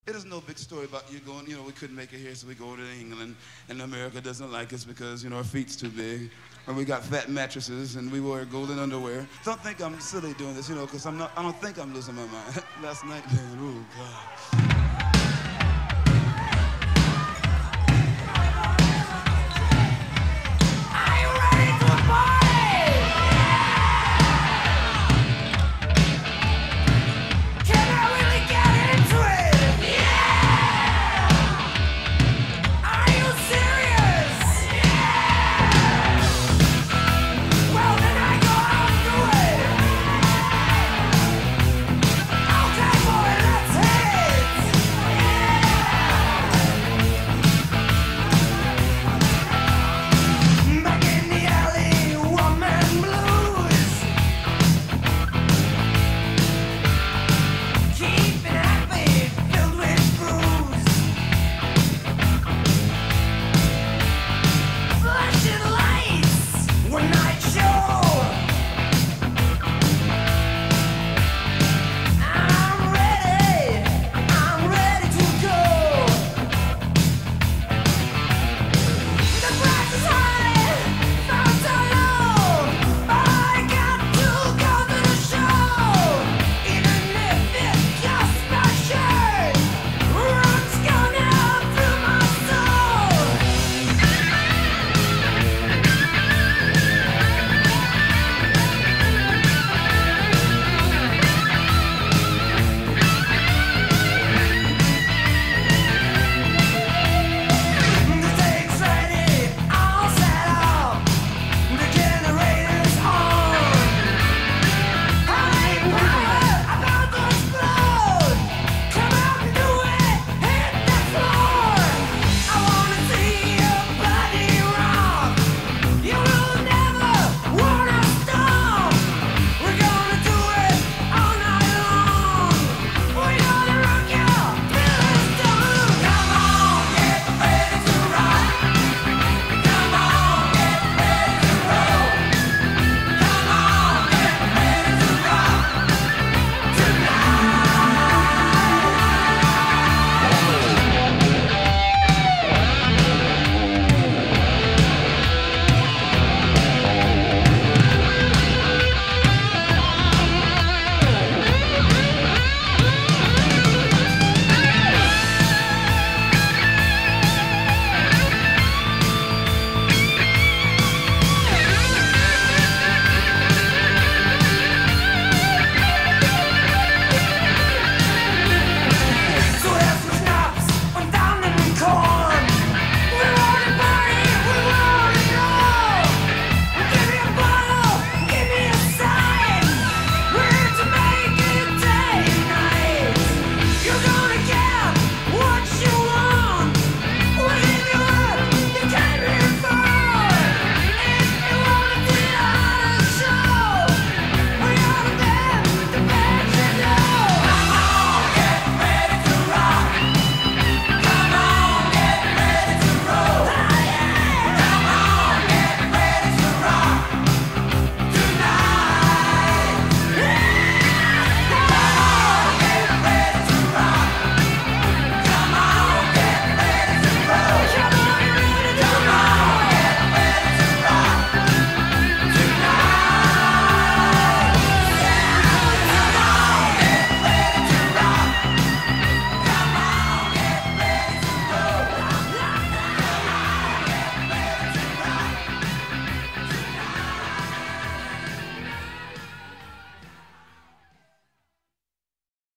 It is no big story about you going, we couldn't make it here, so we go to England, and America doesn't like us because, our feet's too big, or we got fat mattresses, and we wear golden underwear. Don't think I'm silly doing this, because I don't think I'm losing my mind. Last night, man, oh, God.